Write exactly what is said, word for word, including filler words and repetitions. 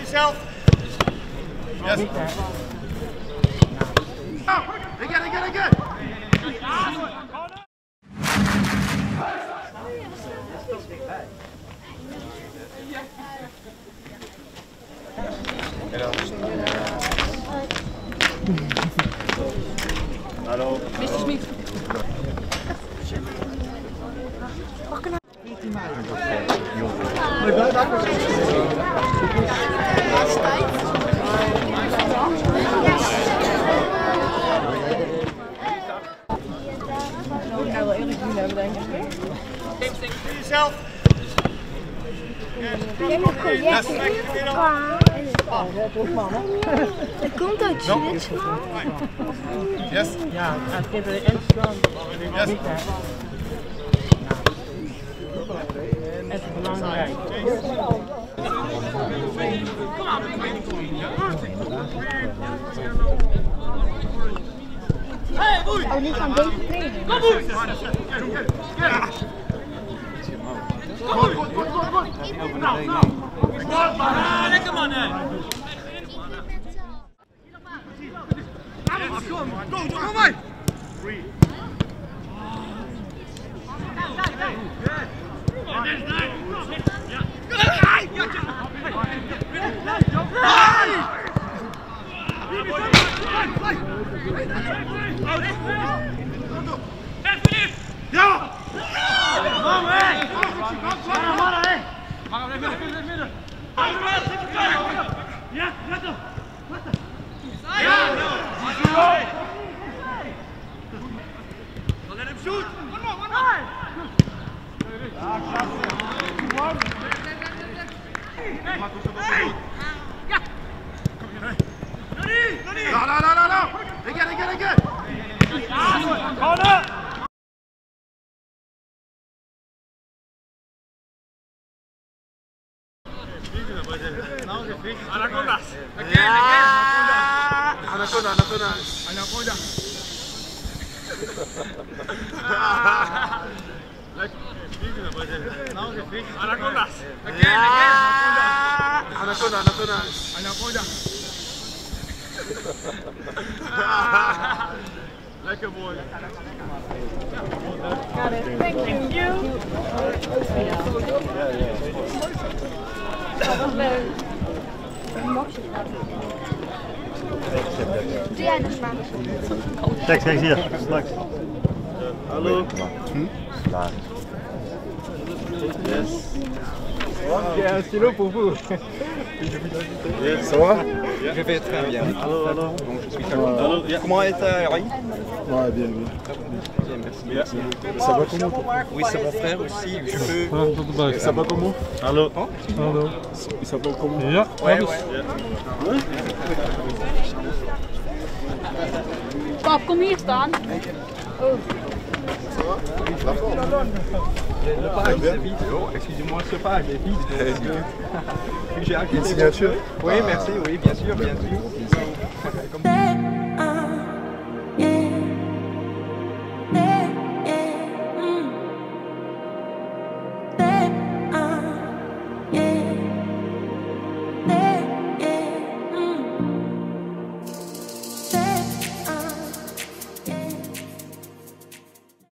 yourself. Yes. Oh, again, again, again. Hallo. mister Smit. Laatste tijd. Ik ga wel eerlijk doen hebben, denk ik. Voor jezelf. Het komt uit Zwitserland. Yes. Ja, het geeft er echt gewoon. Yes. Het is belangrijk. Oh, die gaan deze trainen. Kom goed! Goed, goed, goed, goed, goed. Nou, nou. Lekker man, hè. Kom, kom, kom maar. Ja! Kom hé! Mannen, mannen hé! Mannen, blijf midden, midden! Ja, let op! Let op! Ja! Dan let hem zoet! One more, one more! Ja! Kom hier, nee! No, no, no, no, no! Again, again, again! Corner! Anacondas! Again, again! Anaconda, anaconda! Anaconda! Anacondas! Again, again! Anaconda, anaconda! Anaconda! Lekker mooi! Got it. Thank you. Dat was leuk. Doe jij dus maar. Kijk, kijk hier, straks. Hallo. Hm? Yes. J'ai un stylo pour vous. Yes. Ça va? Je vais très bien. Hallo, hallo. Donc je suis très content. Yeah. Comment est Harry? Ouais, bien, bien. Bien, merci. merci. Ça va comment toi? Oui, c'est mon frère aussi. Je peux. Ah, tot de buik. Ça va comment? Hallo. Hallo. Ça va comment? Ja, Ouais, alles. ouais. Pap, kom hier staan. Oh. Le page est vide. Oh, excusez-moi, ce page est vide. J'ai Une signature? Oui, merci, oui, bien sûr, bien sûr.